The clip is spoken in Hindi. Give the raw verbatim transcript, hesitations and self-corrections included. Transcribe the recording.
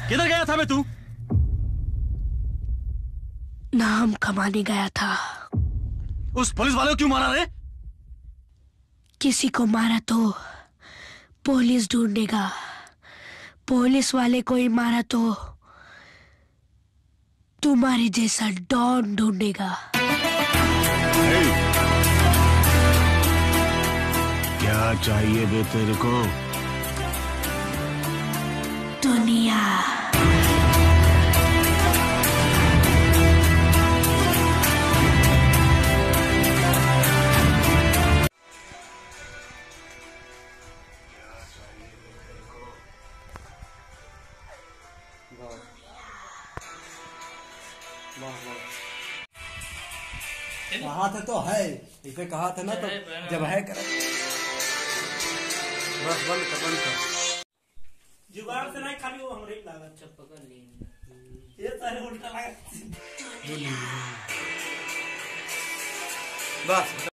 किधर गया था बे तू? नाम कमाने गया था। उस पुलिस वाले को क्यों मारा रे? किसी को मारा तो पुलिस ढूंढेगा, पुलिस वाले को ही मारा तो तुम्हारे जैसा डॉन ढूंढेगा। क्या चाहिए बे तेरे को? दुनिया। कहा था तो है, इसे कहा था ना तो जब है कर बस बंद कर बंद कर। जुगाड़ से नहीं खाली वो हमरे लागत चप पकड़ ली ये सारे उल्टा लगा बस।